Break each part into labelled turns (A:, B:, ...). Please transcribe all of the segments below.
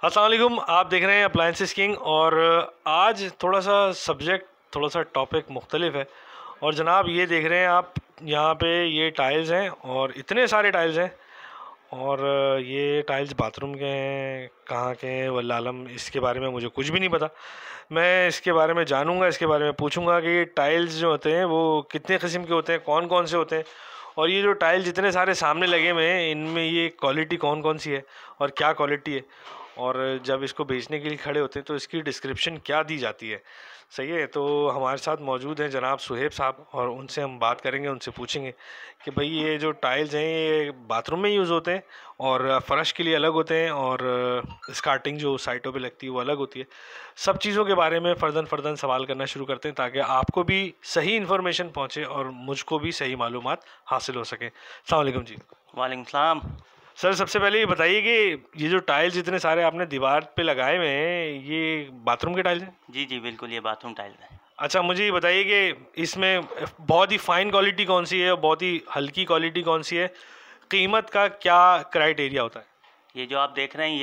A: अस्सलाम वालेकुम। आप देख रहे हैं अप्लायंसेस किंग और आज थोड़ा सा टॉपिक मुख्तलिफ है। और जनाब ये देख रहे हैं आप, यहाँ पे ये टाइल्स हैं और इतने सारे टाइल्स हैं। और ये टाइल्स बाथरूम के हैं, कहाँ के हैं वल्लाह आलम, इसके बारे में मुझे कुछ भी नहीं पता। मैं इसके बारे में जानूंगा, इसके बारे में पूछूंगा कि ये टाइल्स जो होते हैं वो कितने किस्म के होते हैं, कौन कौन से होते हैं, और ये जो टाइल्स जितने सारे सामने लगे हुए हैं इनमें ये क्वालिटी कौन कौन सी है और क्या क्वालिटी है, और जब इसको बेचने के लिए खड़े होते हैं तो इसकी डिस्क्रिप्शन क्या दी जाती है। सही है। तो हमारे साथ मौजूद हैं जनाब सुहेब साहब, और उनसे हम बात करेंगे, उनसे पूछेंगे कि भाई ये जो टाइल्स हैं ये बाथरूम में यूज़ होते हैं और फ़र्श के लिए अलग होते हैं, और स्कार्टिंग जो साइटों पे लगती है वो अलग होती है। सब चीज़ों के बारे में फ़र्दन फ़र्दन सवाल करना शुरू करते हैं ताकि आपको भी सही इन्फॉर्मेशन पहुँचे और मुझको भी सही मालूमात हासिल हो सके। अस्सलाम वालेकुम जी।
B: वालेकुम सलाम।
A: सर सबसे पहले ये बताइए कि ये जो टाइल्स इतने सारे आपने दीवार पे लगाए हुए हैं ये बाथरूम के टाइल्स हैं?
B: जी जी बिल्कुल, ये बाथरूम टाइल्स है।
A: अच्छा, मुझे ये बताइए कि इसमें बहुत ही फाइन क्वालिटी कौन सी है और बहुत ही हल्की क्वालिटी कौन सी है, कीमत का क्या क्राइटेरिया होता है?
B: ये जो आप देख रहे हैं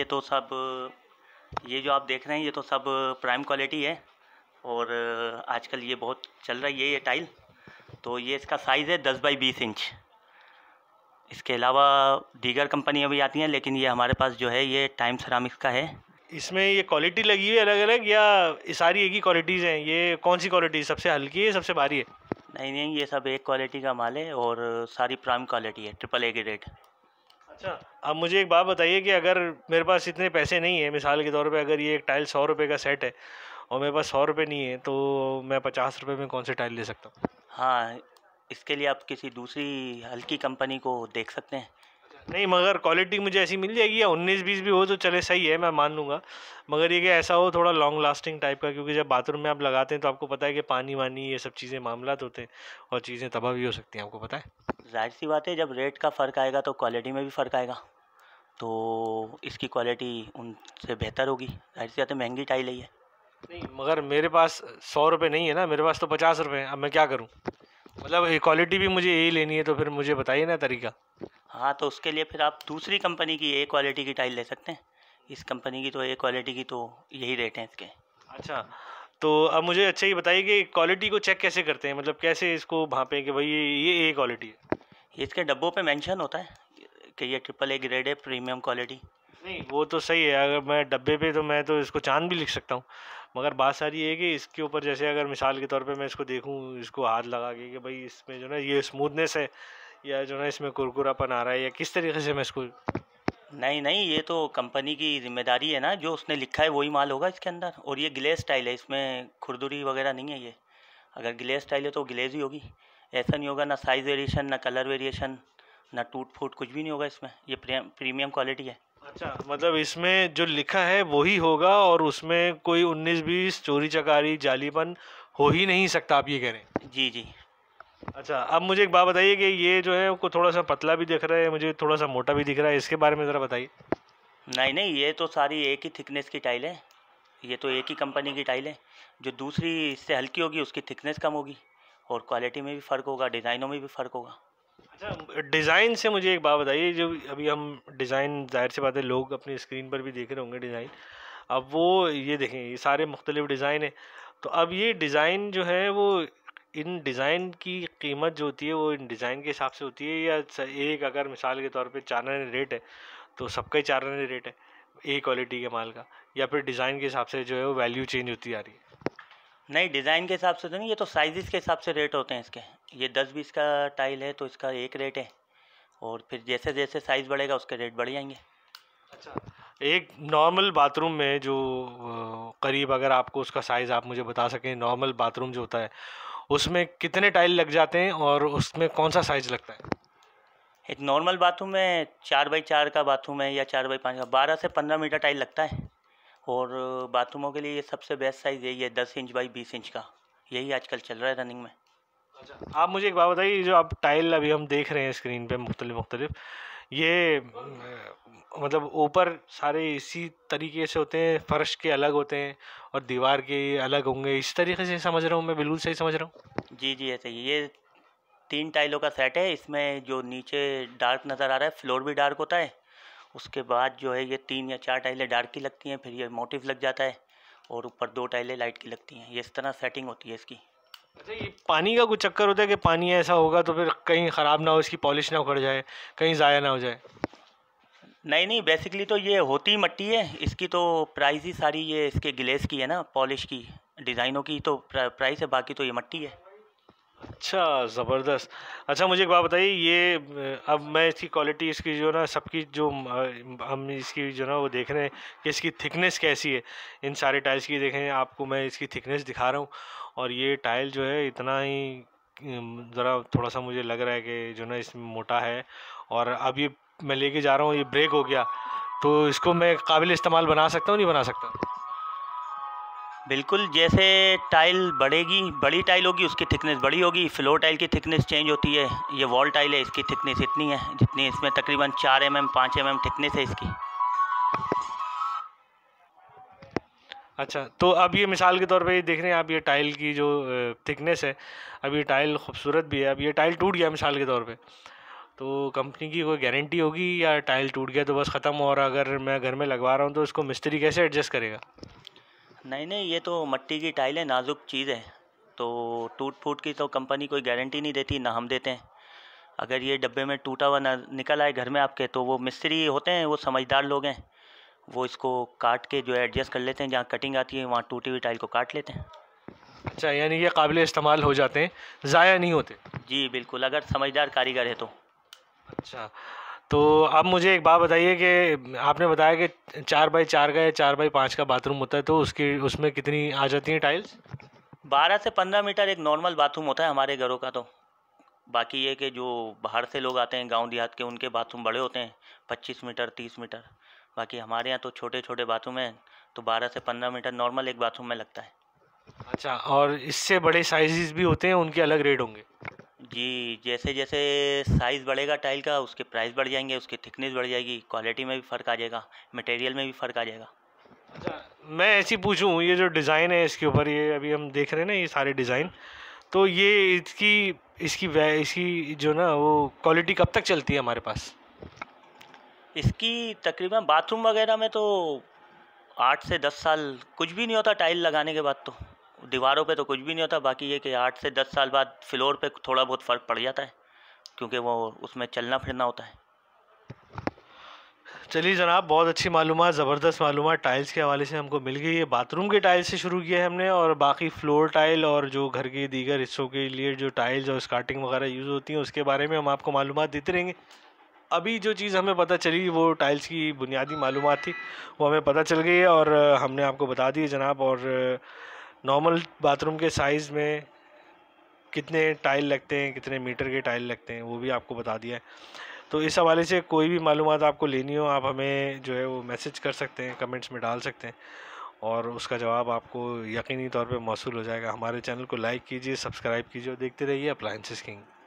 B: ये तो सब प्राइम क्वालिटी है। और आजकल ये बहुत चल रही है ये टाइल। तो ये इसका साइज़ है 10 बाई 20 इंच। इसके अलावा दीगर कंपनियां भी आती हैं, लेकिन ये हमारे पास जो है ये टाइम सेरामिक्स का है।
A: इसमें ये क्वालिटी लगी हुई है अलग अलग, या ये सारी एक ही क्वालिटीज़ हैं? ये कौन सी क्वालिटी सबसे हल्की है, सबसे भारी है?
B: नहीं नहीं, ये सब एक क्वालिटी का माल है और सारी प्राइम क्वालिटी है, AAA की रेट।
A: अच्छा, अब मुझे एक बात बताइए कि अगर मेरे पास इतने पैसे नहीं है, मिसाल के तौर पे अगर ये एक टाइल 100 रुपये का सेट है और मेरे पास 100 रुपये नहीं है, तो मैं 50 रुपये में कौन सी टाइल ले सकता हूँ?
B: हाँ, इसके लिए आप किसी दूसरी हल्की कंपनी को देख सकते हैं।
A: नहीं, मगर क्वालिटी मुझे ऐसी मिल जाएगी, या 19-20 भी हो तो चले, सही है, मैं मान लूँगा। मगर ये कि ऐसा हो थोड़ा लॉन्ग लास्टिंग टाइप का, क्योंकि जब बाथरूम में आप लगाते हैं तो आपको पता है कि पानी वानी ये सब चीज़ें मामलात होते हैं और चीज़ें तबाह भी हो सकती हैं, आपको पता है।
B: जाहिर सी बात है, जब रेट का फ़र्क आएगा तो क्वालिटी में भी फ़र्क आएगा। तो इसकी क्वालिटी उनसे बेहतर होगी। जाहिर सी बात है, महंगी टाइल है ये।
A: नहीं, मगर मेरे पास 100 रुपये नहीं है ना, मेरे पास तो 50 रुपये हैं। अब मैं क्या करूँ? मतलब ये क्वालिटी भी मुझे यही लेनी है, तो फिर मुझे बताइए ना तरीका।
B: हाँ, तो उसके लिए फिर आप दूसरी कंपनी की ए क्वालिटी की टाइल ले सकते हैं। इस कंपनी की तो ए क्वालिटी की तो यही रेट हैं इसके।
A: अच्छा, तो अब मुझे अच्छा ये बताइए कि क्वालिटी को चेक कैसे करते हैं, मतलब कैसे इसको भापें कि भाई ये ए क्वालिटी है?
B: ये इसके डब्बों पे मेंशन होता है कि ये AAA ग्रेड है, प्रीमियम क्वालिटी।
A: नहीं, वो तो सही है, अगर मैं डब्बे पे तो मैं तो इसको चांद भी लिख सकता हूँ। मगर बात सारी ये है कि इसके ऊपर जैसे अगर मिसाल के तौर पे मैं इसको देखूँ, इसको हाथ लगा के कि भाई इसमें जो ना ये स्मूथनेस है, या जो ना इसमें कुरकुरापन आ रहा है, या किस तरीके से मैं इसको।
B: नहीं नहीं, ये तो कंपनी की जिम्मेदारी है ना, जो उसने लिखा है वही माल होगा इसके अंदर। और ये ग्लेस टाइल है, इसमें खुरदुरी वगैरह नहीं है ये। अगर ग्लेस टाइल है तो ग्लेज ही होगी। ऐसा नहीं होगा, ना साइज़ वेरिएशन, ना कलर वेरिएशन, ना टूट फूट, कुछ भी नहीं होगा इसमें। ये प्रीमियम क्वालिटी है।
A: अच्छा, मतलब इसमें जो लिखा है वही होगा और उसमें कोई 19-20 चोरी चकारी जालीपन हो ही नहीं सकता, आप ये कह रहे हैं?
B: जी जी।
A: अच्छा, अब मुझे एक बात बताइए कि ये जो है वो थोड़ा सा पतला भी दिख रहा है, मुझे थोड़ा सा मोटा भी दिख रहा है, इसके बारे में ज़रा बताइए।
B: नहीं नहीं, ये तो सारी एक ही थिकनेस की टाइल है। ये तो एक ही कंपनी की टाइल है। जो दूसरी इससे हल्की होगी उसकी थिकनेस कम होगी, और क्वालिटी में भी फ़र्क होगा, डिज़ाइनों में भी फ़र्क होगा।
A: अच्छा, डिज़ाइन से मुझे एक बात बताइए, जो अभी हम डिज़ाइन, जाहिर सी बात है लोग अपनी स्क्रीन पर भी देख रहे होंगे डिज़ाइन। अब वो ये देखें, ये सारे मुख्तलिफ डिज़ाइन है, तो अब ये डिज़ाइन जो है वो, इन डिज़ाइन की कीमत जो होती है वो इन डिज़ाइन के हिसाब से होती है, या एक अगर मिसाल के तौर पे 4 आने रेट है तो सबका ही 4 आने रेट है ए क्वालिटी के माल का, या फिर डिज़ाइन के हिसाब से जो है वो वैल्यू चेंज होती जा रही है?
B: नहीं, डिज़ाइन के हिसाब से तो नहीं, ये तो साइज़ के हिसाब से रेट होते हैं इसके। ये 10-20 का टाइल है तो इसका एक रेट है, और फिर जैसे जैसे साइज़ बढ़ेगा उसके रेट बढ़ जाएंगे।
A: अच्छा, एक नॉर्मल बाथरूम में जो करीब, अगर आपको उसका साइज़ आप मुझे बता सकें, नॉर्मल बाथरूम जो होता है उसमें कितने टाइल लग जाते हैं और उसमें कौन सा साइज़ लगता है?
B: एक नॉर्मल बाथरूम में 4x4 का बाथरूम है, या 4x5 का, 12 से 15 मीटर टाइल लगता है। और बाथरूमों के लिए ये सबसे बेस्ट साइज़ यही है, 10 इंच बाई 20 इंच का। यही आजकल चल रहा है रनिंग में।
A: अच्छा, आप मुझे एक बात बताइए, ये जो आप टाइल अभी हम देख रहे हैं स्क्रीन पे मुख्तलिफ मुख्तलिफ, ये मतलब ऊपर सारे इसी तरीके से होते हैं, फर्श के अलग होते हैं और दीवार के अलग होंगे, इस तरीके से समझ रहा हूँ मैं? बिल्कुल सही समझ रहा हूँ?
B: जी जी, ऐसे ही। ये 3 टाइलों का सेट है। इसमें जो नीचे डार्क नज़र आ रहा है, फ्लोर भी डार्क होता है, उसके बाद जो है ये 3 या 4 टाइलें डार्क की लगती हैं, फिर ये मोटिव लग जाता है और ऊपर 2 टाइलें लाइट की लगती हैं। ये इस तरह सेटिंग होती है इसकी।
A: अच्छा, ये पानी का कुछ चक्कर होता है कि पानी ऐसा होगा तो फिर कहीं ख़राब ना हो, इसकी पॉलिश ना उखड़ जाए, कहीं ज़ाया ना हो जाए?
B: नहीं नहीं, बेसिकली तो ये होती मट्टी है। इसकी तो प्राइस ही सारी ये इसके ग्लेस की है ना, पॉलिश की, डिज़ाइनों की तो प्राइस है, बाकी तो ये मट्टी है।
A: अच्छा, ज़बरदस्त। अच्छा, मुझे एक बात बताइए, ये अब मैं इसकी क्वालिटी, इसकी जो ना सबकी जो हम इसकी जो ना वो देख रहे हैं कि इसकी थिकनेस कैसी है। इन सारे टाइल्स की देखें, आपको मैं इसकी थिकनेस दिखा रहा हूँ और ये टाइल जो है इतना ही ज़रा थोड़ा सा मुझे लग रहा है कि जो ना इसमें मोटा है। और अब ये मैं लेके जा रहा हूँ, ये ब्रेक हो गया, तो इसको मैं काबिल इस्तेमाल बना सकता हूँ, नहीं बना सकता?
B: बिल्कुल, जैसे टाइल बढ़ेगी, बड़ी टाइल होगी उसकी थिकनेस बड़ी होगी, फ्लोर टाइल की थिकनेस चेंज होती है। ये वॉल टाइल है, इसकी थिकनेस इतनी है जितनी इसमें तकरीबन 4 mm 5 mm थिकनेस है इसकी।
A: अच्छा, तो अब ये मिसाल के तौर पे ये देख रहे हैं आप, ये टाइल की जो थिकनेस है, अब ये टाइल खूबसूरत भी है, अब ये टाइल टूट गया मिसाल के तौर पे, तो कंपनी की कोई गारंटी होगी या टाइल टूट गया तो बस ख़त्म? और अगर मैं घर में लगवा रहा हूँ तो इसको मिस्त्री कैसे एडजस्ट करेगा?
B: नहीं नहीं, ये तो मट्टी की टाइल है, नाजुक चीज़ है, तो टूट फूट की तो कंपनी कोई गारंटी नहीं देती, ना हम देते हैं। अगर ये डब्बे में टूटा हुआ ना निकल आए घर में आपके, तो वो मिस्त्री होते हैं, वो समझदार लोग हैं, वो इसको काट के जो है एडजस्ट कर लेते हैं, जहाँ कटिंग आती है वहाँ टूटी हुई टाइल को काट लेते हैं।
A: अच्छा, यानी ये काबिल इस्तेमाल हो जाते हैं, ज़ाया नहीं होते?
B: जी बिल्कुल, अगर समझदार कारीगर है तो।
A: अच्छा, तो अब मुझे एक बात बताइए कि आपने बताया कि 4x4 का या 4x5 का बाथरूम होता है, तो उसकी उसमें कितनी आ जाती हैं टाइल्स?
B: 12 से 15 मीटर एक नॉर्मल बाथरूम होता है हमारे घरों का तो। बाकी ये कि जो बाहर से लोग आते हैं गांव देहात के, उनके बाथरूम बड़े होते हैं, 25 मीटर 30 मीटर। बाकी हमारे यहाँ तो छोटे छोटे बाथरूम हैं, तो 12 से 15 मीटर नॉर्मल एक बाथरूम में लगता है।
A: अच्छा, और इससे बड़े साइज़ भी होते हैं, उनके अलग रेट होंगे?
B: जी, जैसे जैसे साइज़ बढ़ेगा टाइल का, उसके प्राइस बढ़ जाएंगे, उसकी थिकनेस बढ़ जाएगी, क्वालिटी में भी फ़र्क आ जाएगा, मटेरियल में भी फ़र्क आ जाएगा।
A: अच्छा, मैं ऐसी पूछूं, ये जो डिज़ाइन है इसके ऊपर, ये अभी हम देख रहे हैं ना ये सारे डिज़ाइन, तो ये इसकी इसकी जो ना वो क्वालिटी कब तक चलती है हमारे पास?
B: इसकी तकरीबन बाथरूम वगैरह में तो 8 से 10 साल कुछ भी नहीं होता, टाइल लगाने के बाद तो दीवारों पे तो कुछ भी नहीं होता। बाकी ये कि 8 से 10 साल बाद फ्लोर पे थोड़ा बहुत फ़र्क पड़ जाता है, क्योंकि वो उसमें चलना फिरना होता है।
A: चलिए जनाब, बहुत अच्छी मालूमात, ज़बरदस्त मालूमात टाइल्स के हवाले से हमको मिल गई है। बाथरूम के टाइल्स से शुरू किया है हमने, और बाकी फ्लोर टाइल और जो घर के दीगर हिस्सों के लिए जो टाइल्स और स्कार्टिंग वगैरह यूज़ होती हैं उसके बारे में हम आपको मालूमात देते रहेंगे। अभी जो चीज़ हमें पता चली वो टाइल्स की बुनियादी मालूमात थी, वो हमें पता चल गई है और हमने आपको बता दी है जनाब। और नॉर्मल बाथरूम के साइज़ में कितने टाइल लगते हैं, कितने मीटर के टाइल लगते हैं, वो भी आपको बता दिया है। तो इस हवाले से कोई भी मालूमात आपको लेनी हो, आप हमें जो है वो मैसेज कर सकते हैं, कमेंट्स में डाल सकते हैं, और उसका जवाब आपको यकीनी तौर पे मौसूल हो जाएगा। हमारे चैनल को लाइक कीजिए, सब्सक्राइब कीजिए और देखते रहिए अप्लायंसेस किंग।